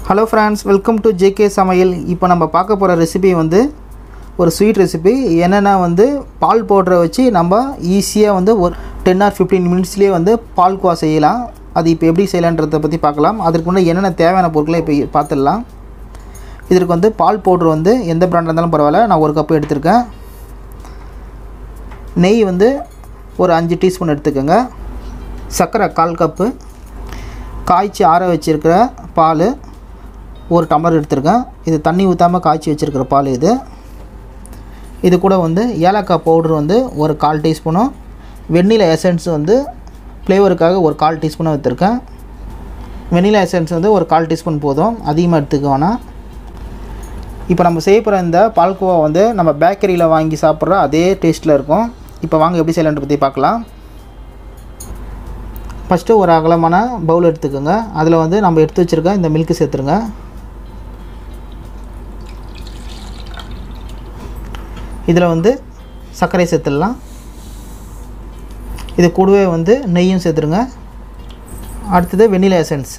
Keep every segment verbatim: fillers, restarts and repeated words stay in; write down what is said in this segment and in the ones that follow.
Hello friends, welcome to JK சமையல். இப்போ நம்ம பார்க்க போகிற ரெசிபி வந்து ஒரு ஸ்வீட் ரெசிபி. என்னென்னா வந்து பால் பவுடரை வச்சு நம்ம ஈஸியாக வந்து ஒரு டென் ஆர் ஃபிஃப்டீன் மினிட்ஸ்லேயே வந்து பால்கோவா செய்யலாம். அது இப்போ எப்படி செய்யலான்றதை பற்றி பார்க்கலாம். அதற்கு முன்னாடி என்னென்ன தேவையான பொருட்களை இப்போ பார்த்துடலாம். இதற்கு வந்து பால் பவுட்ரு வந்து எந்த பிராண்டாக இருந்தாலும் பரவாயில்ல, நான் ஒரு கப்பு எடுத்திருக்கேன். நெய் வந்து ஒரு அஞ்சு டீஸ்பூன் எடுத்துக்கோங்க. சர்க்கரை கால் கப்பு, காய்ச்சி ஆற வச்சுருக்கிற பால் ஒரு டம்ளர் எடுத்துருக்கேன். இது தண்ணி ஊற்றாமல் காய்ச்சி வச்சுருக்கிற பால் இது. இது கூட வந்து ஏலக்காய் பவுட்ரு வந்து ஒரு கால் டீஸ்பூனும், வெண்ணிலா எசன்ஸ் வந்து ஃப்ளேவருக்காக ஒரு கால் டீஸ்பூனும் எடுத்துருக்கேன். வெண்ணிலா எசன்ஸ் வந்து ஒரு கால் டீஸ்பூன் போதும், அதிகமாக எடுத்துக்க வேணாம். இப்போ நம்ம செய்ய போகிற இந்த பால்கோவா வந்து நம்ம பேக்கரியில் வாங்கி சாப்பிட்ற அதே டேஸ்ட்டில் இருக்கும். இப்போ வாங்க எப்படி செய்யலான்ற பற்றி பார்க்கலாம். ஃபஸ்ட்டு ஒரு அகலமான பவுல் எடுத்துக்கோங்க. அதில் வந்து நம்ம எடுத்து வச்சுருக்க இந்த மில்க்கு சேர்த்துருங்க. இதில் வந்து சர்க்கரை சேர்த்துடலாம். இது கூடவே வந்து நெய்யும் சேர்த்துருங்க. அடுத்தது வெண்ணிலா எசன்ஸ்,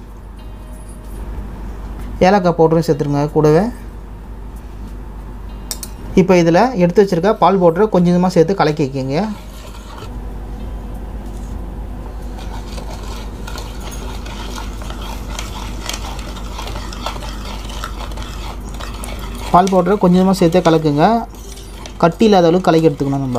ஏலக்காய் பவுடரும் சேர்த்துருங்க கூடவே. இப்போ இதில் எடுத்து வச்சுருக்க பால் பவுடரை கொஞ்சமாக சேர்த்து கலக்கி வைக்கிங்க. பால் பவுடரை கொஞ்சமாக சேர்த்தே கலக்குங்க. கட்டி இல்லாத அளவுக்கு கலக்கி எடுத்துக்கணும். நம்ம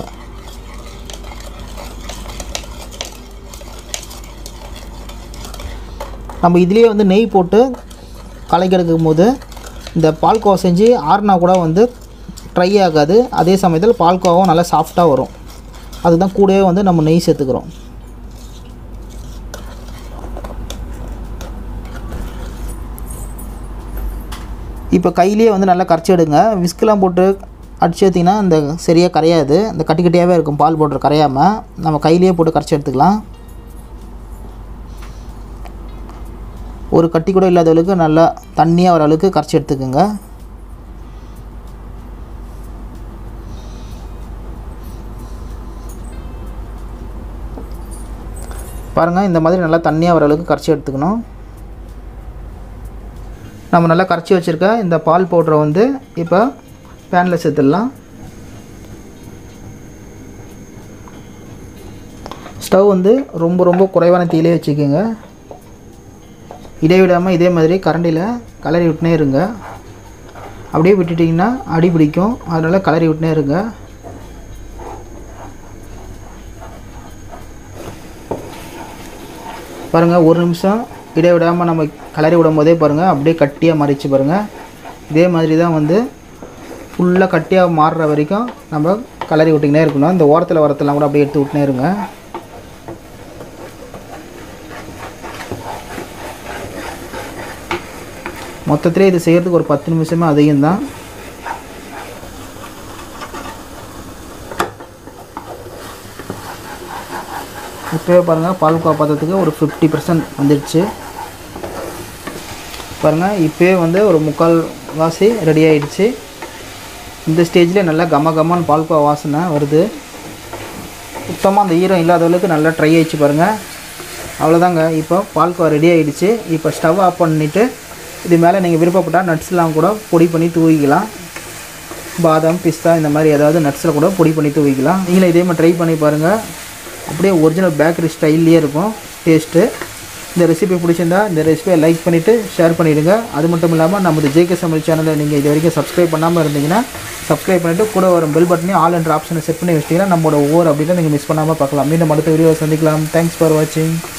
நம்ம இதுலேயே வந்து நெய் போட்டு கலக்கி எடுக்கும் போது இந்த பால்கோவா செஞ்சு ஆறுனா கூட வந்து ட்ரை ஆகாது. அதே சமயத்தில் பால்கோவாவும் நல்லா சாஃப்டாக வரும். அதுதான் கூடவே வந்து நம்ம நெய் சேர்த்துக்கிறோம். இப்போ கையிலேயே வந்து நல்லா கரைச்சி எடுங்க. விஸ்கெலாம் போட்டு அடிச்சு எடுத்திங்கன்னா இந்த சரியாக கரையாது. இந்த கட்டி கட்டியாகவே இருக்கும். பால் பவுடர் கரையாமல் நம்ம கையிலேயே போட்டு கரைச்சி எடுத்துக்கலாம். ஒரு கட்டி கூட இல்லாத அளவுக்கு நல்லா தண்ணியாக வர அளவுக்கு கரைச்சி எடுத்துக்கோங்க. பாருங்கள், இந்த மாதிரி நல்லா தண்ணியாக வர அளவுக்கு கரைச்சி எடுத்துக்கணும். நம்ம நல்லா கரைச்சி வச்சுருக்க இந்த பால் பவுடரை வந்து இப்போ பேனில் சேர்த்துடலாம். ஸ்டவ் வந்து ரொம்ப ரொம்ப குறைவான தீயிலே வச்சுக்கோங்க. இடைவிடாமல் இதே மாதிரி கரண்டியில் கலரி விட்டுனே இருங்க. அப்படியே விட்டுட்டிங்கன்னா அடி பிடிக்கும். அதனால் கலரி விட்டுனே இருங்க. பாருங்கள், ஒரு நிமிஷம் இடைவிடாமல் நம்ம கலரி விடும் போதே பாருங்கள் அப்படியே கட்டியாக மாறிச்சு பாருங்கள். இதே மாதிரி தான் வந்து ஃபுல்லாக கட்டியாக மாறுற வரைக்கும் நம்ம கலரி விட்டிங்கனே இருக்கணும். இந்த ஓரத்தில் வரத்தெல்லாம் கூட அப்படியே எடுத்து விட்டுனே இருங்க. மொத்தத்திலே இது செய்கிறதுக்கு ஒரு பத்து நிமிஷமே அதிகம் தான். இப்போவே பாருங்கள் பால்கோவா பாத்திரத்துக்கு ஒரு ஃபிஃப்டி பர்சன்ட் வந்துடுச்சு. பாருங்கள், இப்போயே வந்து ஒரு முக்கால் வாசி ரெடி ஆகிடுச்சு. இந்த ஸ்டேஜில் நல்லா கம கம்மான்னு பால்கோவா வாசனை வருது. சுத்தமாக அந்த ஈரம் இல்லாதவளுக்கு நல்லா ட்ரை ஆகிடுச்சு பாருங்கள். அவ்வளோதாங்க, இப்போ பால்கோவா ரெடி ஆகிடுச்சு. இப்போ ஸ்டவ் ஆஃப் பண்ணிவிட்டு இது மேலே நீங்கள் விருப்பப்பட்டால் நட்ஸ்லாம் கூட பொடி பண்ணி தூவிக்கலாம். பாதாம், பிஸ்தா இந்த மாதிரி ஏதாவது நட்ஸில் கூட பொடி பண்ணி தூவிக்கலாம். நீங்களும் இதே மாதிரி ட்ரை பண்ணி பாருங்கள். அப்படியே ஒரிஜினல் பேக்கரி ஸ்டைல்லையே இருக்கும் டேஸ்ட்டு. இந்த ரெசிபி பிடிச்சிருந்தா இந்த ரெசிபியை லைக் பண்ணிவிட்டு ஷேர் பண்ணிவிடுங்க. அது மட்டும் இல்லாமல் நமது ஜேகே சமையல் சேனலை நீங்கள் இது வரைக்கும் சப்ஸ்கிரைப் பண்ணாமல் இருந்தீங்கன்னா சப்ஸ்கிரைப் பண்ணிவிட்டு கூட வரும் பெல் பட்டனையும் ஆல் என்ற ஆப்ஷனை செட் பண்ணி வச்சிட்டிங்கன்னா நம்மளோட ஒவ்வொரு அப்படின்னா நீங்கள் மிஸ் பண்ணாமல் பார்க்கலாம். மீண்டும் அடுத்த வீடியோவை சந்திக்கலாம். தேங்க்ஸ் ஃபார் வாட்சிங்.